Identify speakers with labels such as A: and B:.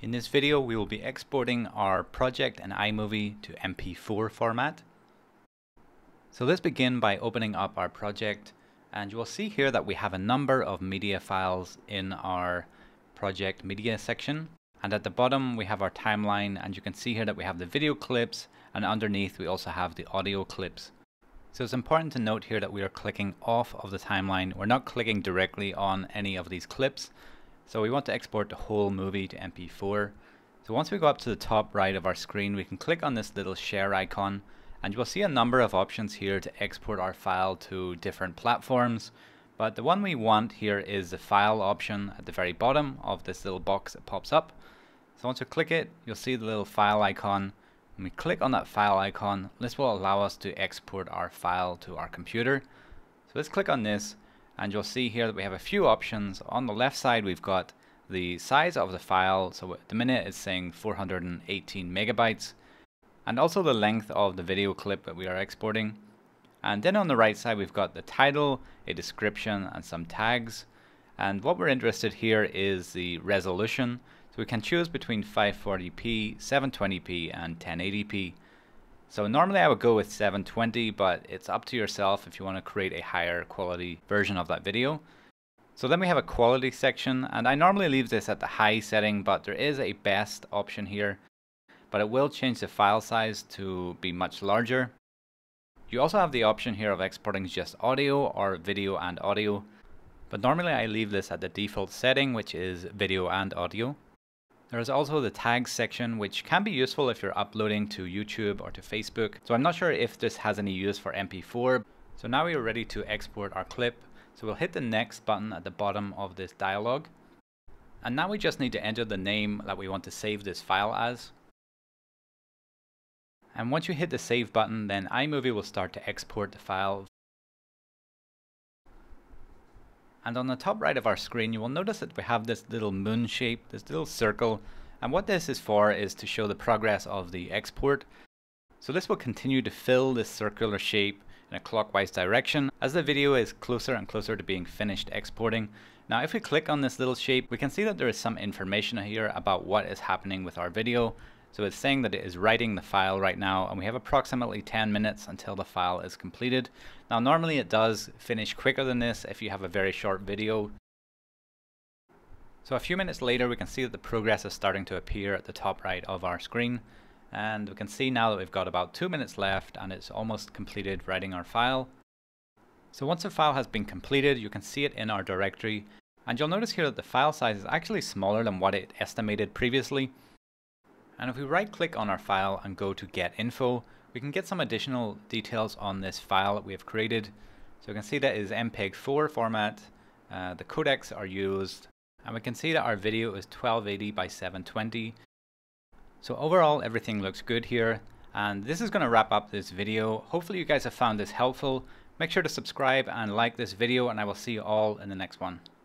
A: In this video we will be exporting our project in Imovie to MP4 format. So let's begin by opening up our project, and you will see here that we have a number of media files in our project media section, and at the bottom we have our timeline, and you can see here that we have the video clips, and underneath we also have the audio clips. So it's important to note here that we are clicking off of the timeline. We're not clicking directly on any of these clips. So we want to export the whole movie to MP4. So once we go up to the top right of our screen, we can click on this little share icon, and you will see a number of options here to export our file to different platforms. But the one we want here is the file option at the very bottom of this little box that pops up. So once you click it, you'll see the little file icon. When we click on that file icon, this will allow us to export our file to our computer. So let's click on this, and you'll see here that we have a few options. On the left side we've got the size of the file, so at the minute it's saying 418 megabytes, and also the length of the video clip that we are exporting. And then on the right side we've got the title, a description, and some tags. And what we're interested here is the resolution. So we can choose between 540p, 720p, and 1080p. So normally I would go with 720, but it's up to yourself if you want to create a higher quality version of that video. So then we have a quality section, and I normally leave this at the high setting, but there is a best option here, but it will change the file size to be much larger. You also have the option here of exporting just audio or video and audio, but normally I leave this at the default setting, which is video and audio. There is also the tags section, which can be useful if you're uploading to YouTube or to Facebook. So I'm not sure if this has any use for MP4. So now we are ready to export our clip. So we'll hit the next button at the bottom of this dialog. And now we just need to enter the name that we want to save this file as. And once you hit the save button, then iMovie will start to export the file. And on the top right of our screen, you will notice that we have this little moon shape, this little circle. And what this is for is to show the progress of the export. So this will continue to fill this circular shape in a clockwise direction as the video is closer and closer to being finished exporting. Now if we click on this little shape, we can see that there is some information here about what is happening with our video. So it's saying that it is writing the file right now, and we have approximately 10 minutes until the file is completed. Now normally it does finish quicker than this if you have a very short video. So a few minutes later we can see that the progress is starting to appear at the top right of our screen, and we can see now that we've got about 2 minutes left and it's almost completed writing our file. So once the file has been completed, you can see it in our directory, and you'll notice here that the file size is actually smaller than what it estimated previously. And if we right click on our file and go to get info, we can get some additional details on this file that we have created. So we can see that it is MP4 format, the codecs are used, and we can see that our video is 1280 by 720. So overall everything looks good here, and this is going to wrap up this video. Hopefully you guys have found this helpful. Make sure to subscribe and like this video, and I will see you all in the next one.